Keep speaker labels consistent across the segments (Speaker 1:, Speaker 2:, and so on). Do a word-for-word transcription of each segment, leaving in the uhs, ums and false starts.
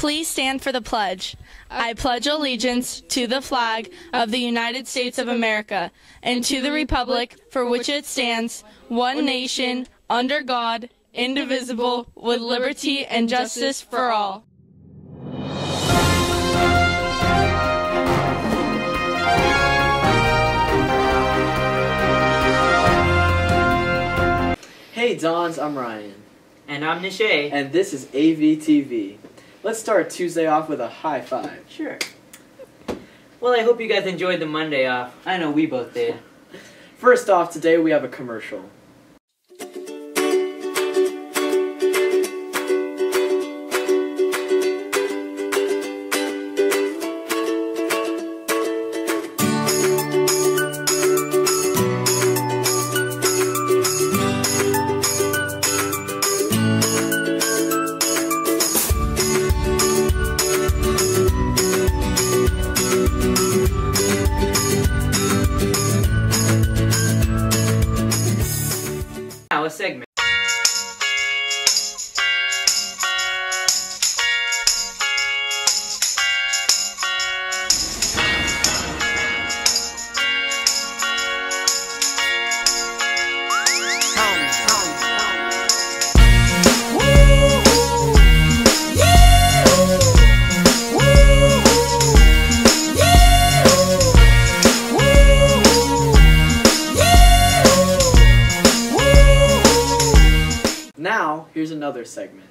Speaker 1: Please stand for the pledge. I pledge allegiance to the flag of the United States of America and to the republic for which it stands, one nation, under God, indivisible, with liberty and justice for all.
Speaker 2: Hey Dons, I'm Ryan.
Speaker 3: And I'm Nishay.
Speaker 2: And this is A V T V. Let's start Tuesday off with a high five.
Speaker 3: Sure. Well, I hope you guys enjoyed the Monday off. I know we both did.
Speaker 2: First off, today we have a commercial.
Speaker 3: Now a segment.
Speaker 2: Now, here's another segment.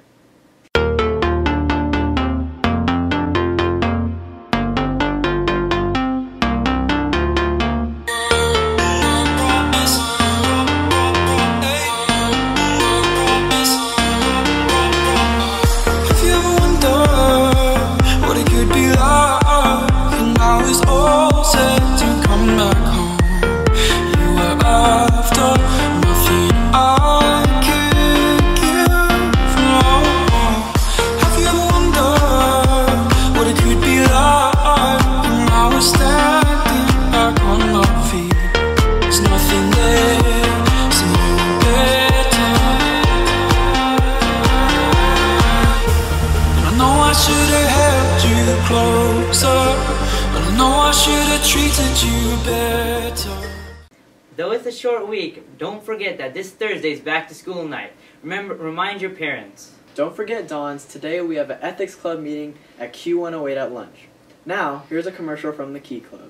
Speaker 3: Though it's a short week, don't forget that this Thursday is back to school night. Remember, remind your parents.
Speaker 2: Don't forget, Dons, today we have an ethics club meeting at Q one oh eight at lunch. Now, here's a commercial from the Key Club.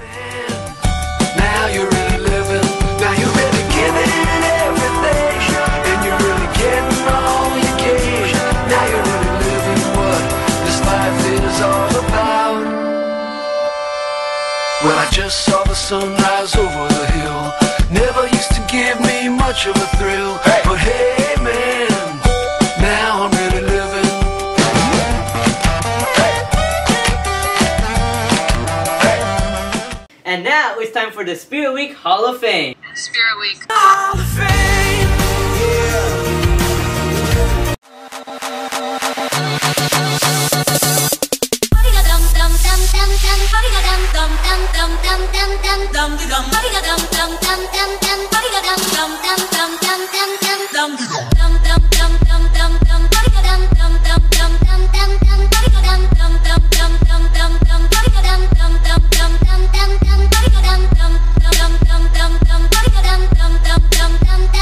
Speaker 4: Now you're really living, now you're really giving everything, and you're really getting all you gave. Now you're really living what this life is all about. Well, I just saw the sunrise over the hill. Never used to give me much of a thrill, hey. But hey man, now I'm really living. Hey. Hey.
Speaker 3: And now it's time for the Spirit Week Hall of Fame.
Speaker 5: Spirit Week
Speaker 4: Hall of Fame, yeah.
Speaker 5: Dum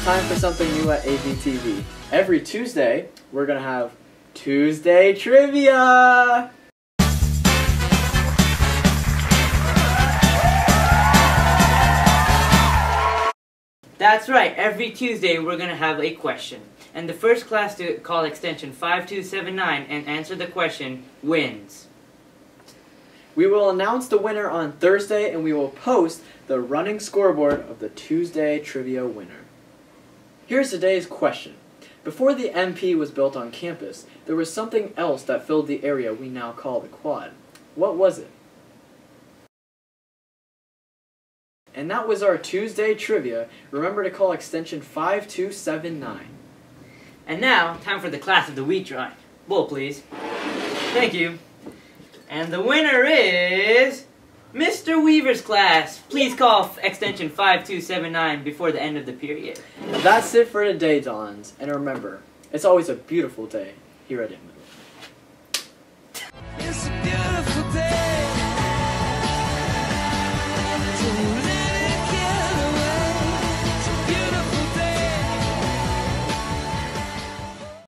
Speaker 2: it's time for something new at A V T V. Every Tuesday, we're gonna have Tuesday Trivia!
Speaker 3: That's right, every Tuesday we're going to have a question. And the first class to call extension five two seven nine and answer the question wins.
Speaker 2: We will announce the winner on Thursday and we will post the running scoreboard of the Tuesday Trivia winner. Here's today's question. Before the M P was built on campus, there was something else that filled the area we now call the Quad. What was it? And that was our Tuesday Trivia. Remember to call extension five two seven nine.
Speaker 3: And now, time for the class of the week drawing. Bull, please. Thank you. And the winner is Mister Weaver's class. Please call extension five two seven nine before the end of the period.
Speaker 2: That's it for today, Dons. And remember, it's always a beautiful day here at Inwood.
Speaker 4: It's a beautiful